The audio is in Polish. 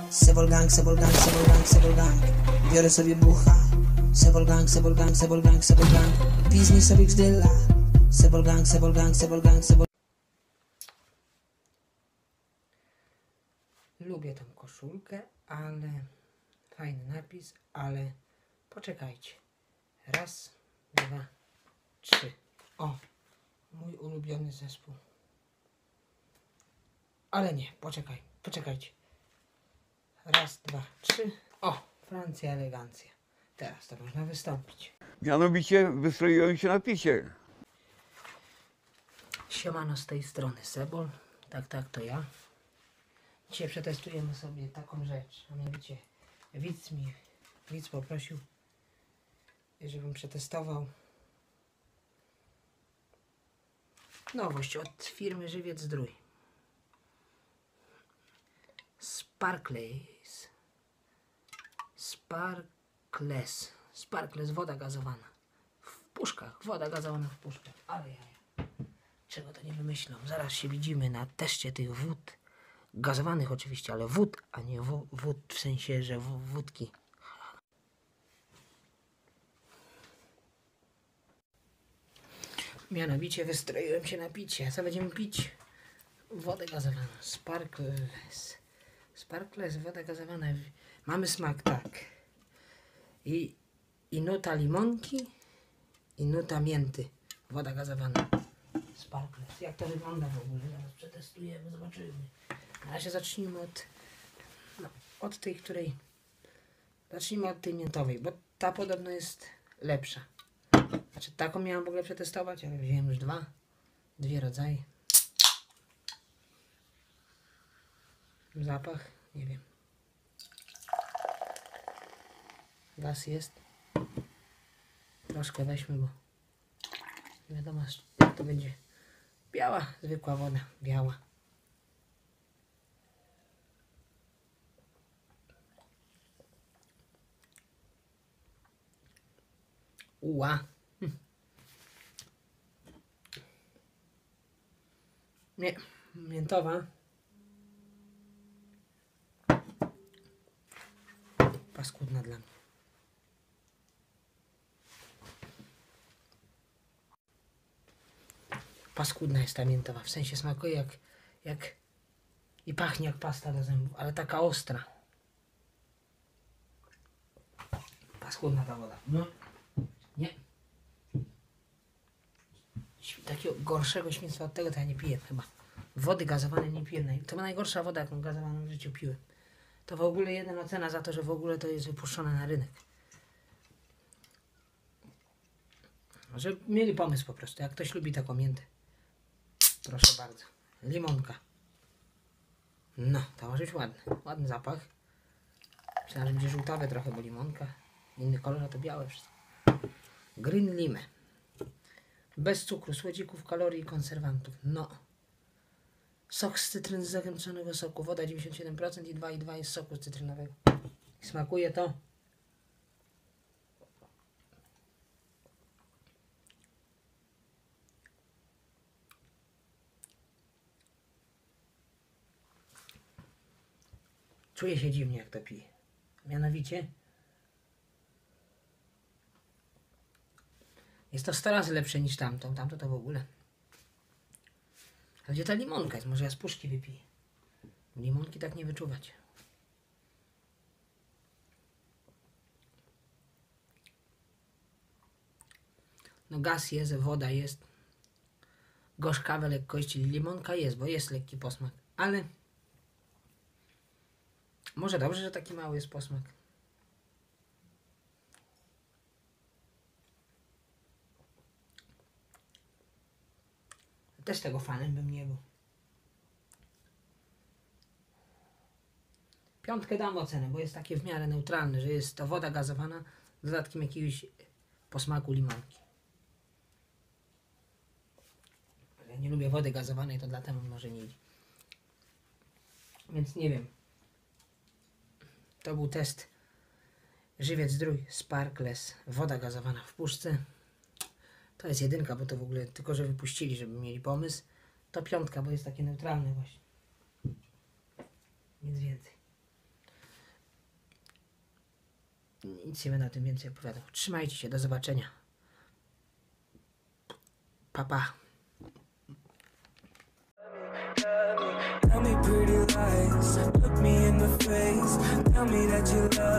Sebolgang, sebolgang, sebolgang, sebolgang. Biorę sobie bucha. Sebolgang, sebolgang, sebolgang, sebolgang. Pizni sobie gzdyla. Sebolgang, sebolgang, sebolgang, sebolgang. Lubię tą koszulkę, ale fajny napis, ale poczekajcie. Raz, dwa, trzy. O, mój ulubiony zespół. Ale nie, poczekajcie. Raz, dwa, trzy. O, Francja, elegancja. Teraz to można wystąpić. Mianowicie wystroiłem się na picie. Siemano, z tej strony Sebol. Tak, to ja. Dzisiaj przetestujemy sobie taką rzecz. A mianowicie widz poprosił, żebym przetestował nowość od firmy Żywiec Zdrój. Sparkless, woda gazowana. W puszkach, woda gazowana w puszkach. Ale jaja. Czego to nie wymyślą? Zaraz się widzimy na teście tych wód. Gazowanych oczywiście, ale wód, a nie wód w sensie, że wódki. Mianowicie wystroiłem się na picie. A co będziemy pić? Wodę gazowaną. Sparkless, woda gazowana. Mamy smak tak. I nuta limonki, i nuta mięty. Woda gazowana. Sparkless. Jak to wygląda w ogóle? Zaraz przetestujemy, zobaczymy. Na razie zacznijmy od tej, której... Zacznijmy od tej miętowej, bo ta podobno jest lepsza. Znaczy taką miałem w ogóle przetestować, ale wziąłem już dwie rodzaje. Zapach, nie wiem. Gaz jest. Troszkę weźmy, bo nie wiadomo jak to będzie. Biała, zwykła woda, biała. Uła. Nie, miętowa. Paskudna dla mnie. Paskudna jest ta miętowa, w sensie smakuje jak i pachnie jak pasta do zębów, ale taka ostra. Paskudna ta woda. No. Nie. Takiego gorszego świństwa od tego to ja nie piję chyba. Wody gazowanej nie piję. To była najgorsza woda, jaką gazowaną w życiu piłem. To w ogóle jedna ocena za to, że w ogóle to jest wypuszczone na rynek. Że mieli pomysł po prostu. Jak ktoś lubi taką miętę. Proszę bardzo. Limonka. No, to może być ładny. Ładny zapach. Myślałem, że będzie żółtawe trochę, bo limonka. Inny kolor, a to białe wszystko. Green lime. Bez cukru, słodzików, kalorii i konserwantów. No. Sok z cytryn z zagęszczonego soku. Woda 97% i 2,2 jest soku cytrynowego. Smakuje to. Czuję się dziwnie jak to piję. Mianowicie jest to 100 razy lepsze niż tamto. Tamto to w ogóle. A gdzie ta limonka jest? Może ja z puszki wypiję. Limonki tak nie wyczuwać. No gaz jest, woda jest. Gorzkawe lekkości. Limonka jest, bo jest lekki posmak. Ale może dobrze, że taki mały jest posmak. Też tego fanem bym nie był. 5 dam ocenę, bo jest takie w miarę neutralne, że jest to woda gazowana z dodatkiem jakiegoś posmaku limonki. Ja nie lubię wody gazowanej, to dlatego może nie idzie. Więc nie wiem. To był test Żywiec Zdrój Sparkless. Woda gazowana w puszce. To jest 1, bo to w ogóle tylko, że wypuścili, żeby mieli pomysł. To 5, bo jest takie neutralne właśnie. Nic więcej. nic nie będę o tym więcej opowiadał. Trzymajcie się, do zobaczenia. Pa, pa. Tell me pretty lies, look me in the face. Tell me that you love